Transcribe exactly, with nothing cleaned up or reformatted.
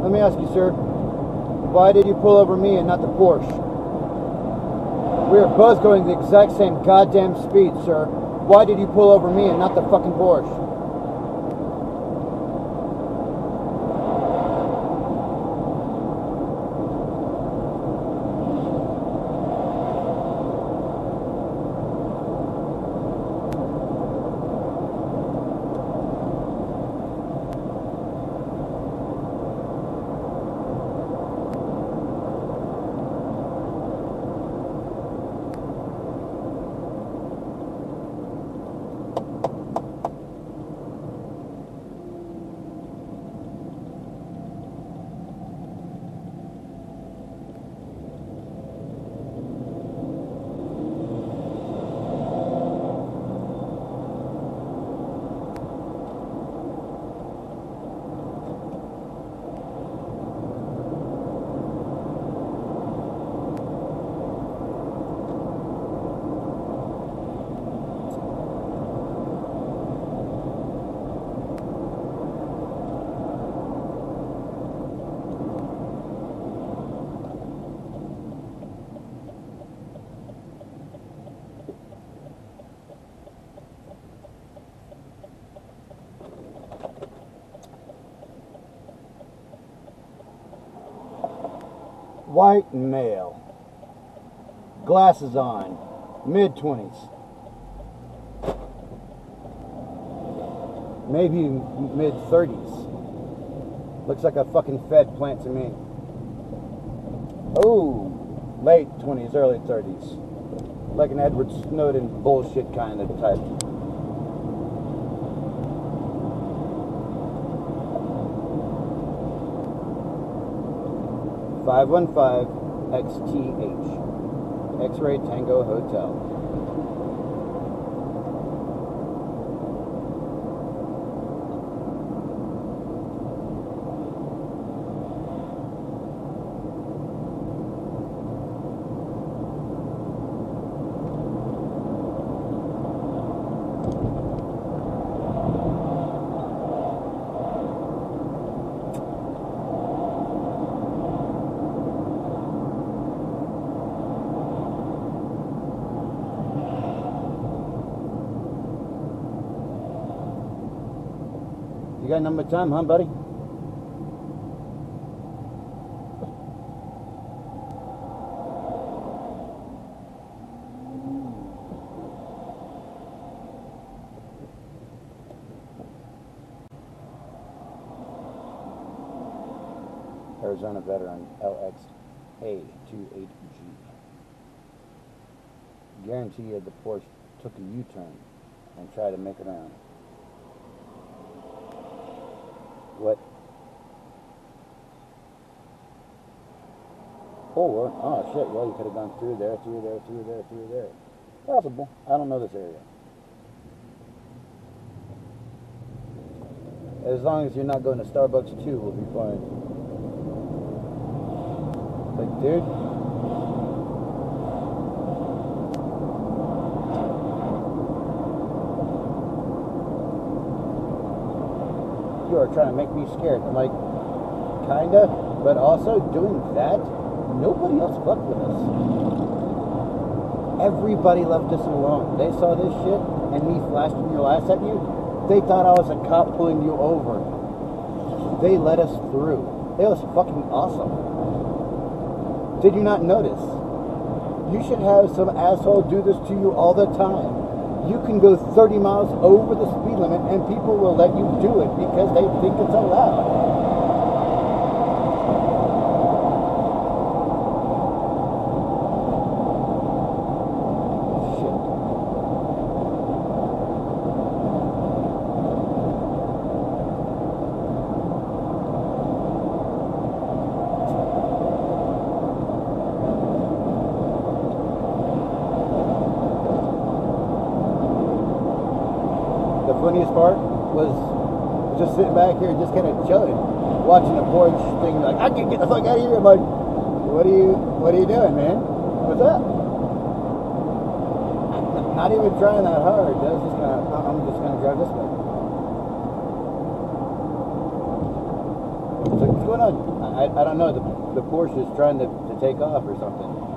Let me ask you, sir. Why did you pull over me and not the Porsche? We are both going the exact same goddamn speed, sir. Why did you pull over me and not the fucking Porsche? White male, glasses on, mid twenties, maybe mid thirties. Looks like a fucking Fed plant to me. Oh, late twenties, early thirties, like an Edward Snowden bullshit kind of type. five one five X T H, X-Ray Tango Hotel. You got number time, huh, buddy? Arizona veteran L X A twenty-eight G. Guarantee you the Porsche took a U-turn and tried to make it around. What? Oh, well, oh shit, well you could have gone through there, through there, through there, through there. Possible. I don't know this area. As long as you're not going to Starbucks too, we'll be fine. Like, dude. You are trying to make me scared. I'm like, kinda, but also doing that, nobody else fucked with us. Everybody left us alone. They saw this shit and me flashing your ass at you. They thought I was a cop pulling you over. They let us through. It was fucking awesome. Did you not notice? You should have some asshole do this to you all the time. You can go thirty miles over the speed limit and people will let you do it because they think it's allowed. The funniest part was just sitting back here, just kind of chilling, watching a Porsche thing. Like, I can get the fuck out of here. I'm like, what are you, what are you doing, man? What's up? Not even trying that hard. I was just gonna, I'm just gonna drive this way. So what's going know. I, I don't know. The, the Porsche is trying to, to take off or something.